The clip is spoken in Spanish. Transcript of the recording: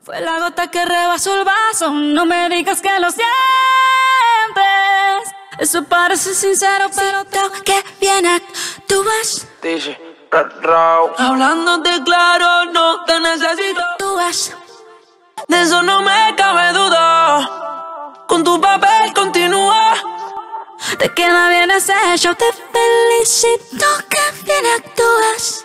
Fue la gota que rebasó el vaso. No me digas que lo sientes. Eso parece sincero, pero creo que bien actúas. Dice, Raw. Hablándote claro, no te necesito. Tú vas. De eso no me cabe duda. Con tu papel continúa. Te queda bien ese hecho. Te felicito que bien actúas.